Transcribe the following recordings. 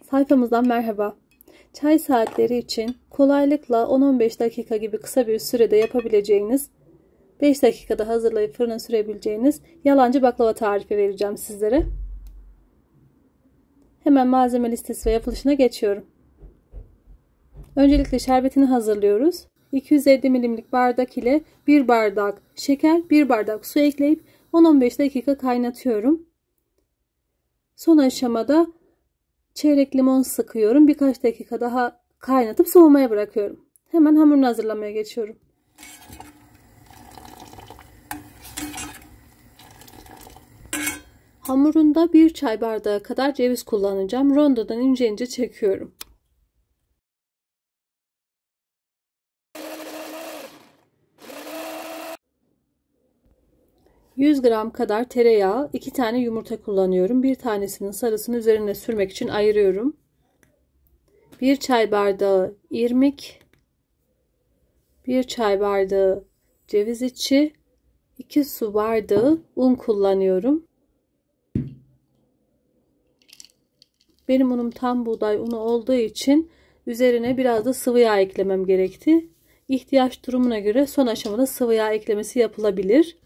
Sayfamızdan merhaba. Çay saatleri için kolaylıkla 10-15 dakika gibi kısa bir sürede yapabileceğiniz, 5 dakikada hazırlayıp fırına sürebileceğiniz yalancı baklava tarifi vereceğim sizlere. Hemen malzeme listesi ve yapılışına geçiyorum. Öncelikle şerbetini hazırlıyoruz. 250 milimlik bardak ile 1 bardak şeker, 1 bardak su ekleyip 10-15 dakika kaynatıyorum. Son aşamada çeyrek limon sıkıyorum. Birkaç dakika daha kaynatıp soğumaya bırakıyorum. Hemen hamurunu hazırlamaya geçiyorum. Hamurunda 1 çay bardağı kadar ceviz kullanacağım. Rondodan ince ince çekiyorum. ...100 gram kadar tereyağı, 2 tane yumurta kullanıyorum. Bir tanesinin sarısını üzerine sürmek için ayırıyorum. 1 çay bardağı irmik, 1 çay bardağı ceviz içi, 2 su bardağı un kullanıyorum. Benim unum tam buğday unu olduğu için üzerine biraz da sıvı yağ eklemem gerekti. İhtiyaç durumuna göre son aşamada sıvı yağ eklemesi yapılabilir.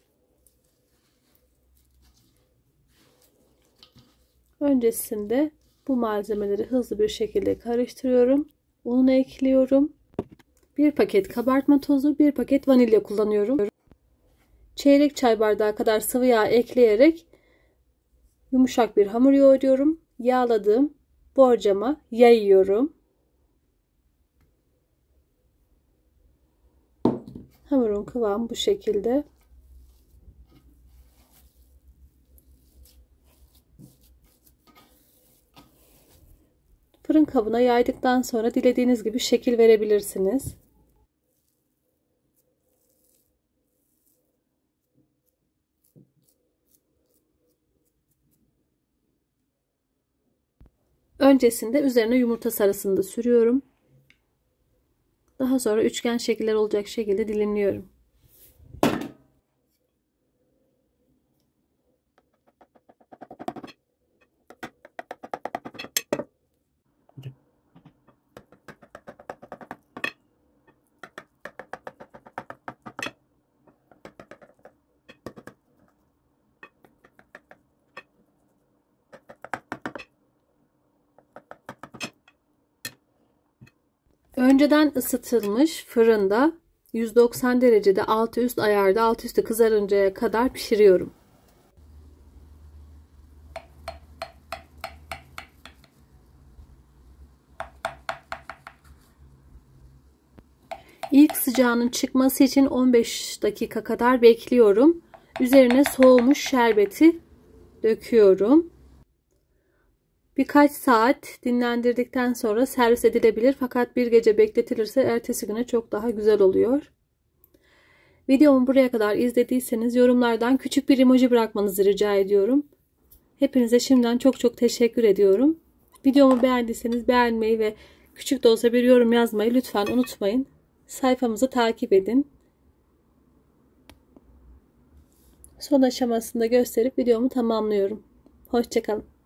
Öncesinde bu malzemeleri hızlı bir şekilde karıştırıyorum. Unu ekliyorum. 1 paket kabartma tozu, 1 paket vanilya kullanıyorum. Çeyrek çay bardağı kadar sıvı yağ ekleyerek yumuşak bir hamur yoğuruyorum. Yağladığım borcama yayıyorum. Hamurun kıvamı bu şekilde. Fırın kabına yaydıktan sonra dilediğiniz gibi şekil verebilirsiniz. Öncesinde üzerine yumurta sarısını da sürüyorum. Daha sonra üçgen şekiller olacak şekilde dilimliyorum. Önceden ısıtılmış fırında 190 derecede altı üst ayarda, alt üstü kızarıncaya kadar pişiriyorum. İlk sıcağının çıkması için 15 dakika kadar bekliyorum. Üzerine soğumuş şerbeti döküyorum. Birkaç saat dinlendirdikten sonra servis edilebilir. Fakat bir gece bekletilirse ertesi güne çok daha güzel oluyor. Videomu buraya kadar izlediyseniz yorumlardan küçük bir emoji bırakmanızı rica ediyorum. Hepinize şimdiden çok teşekkür ediyorum. Videomu beğendiyseniz beğenmeyi ve küçük de olsa bir yorum yazmayı lütfen unutmayın. Sayfamızı takip edin. Son aşamasında gösterip videomu tamamlıyorum. Hoşça kalın.